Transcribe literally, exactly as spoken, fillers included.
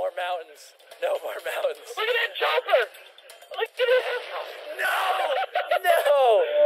more mountains. No more mountains. Look at that chopper! Look at it! No! No!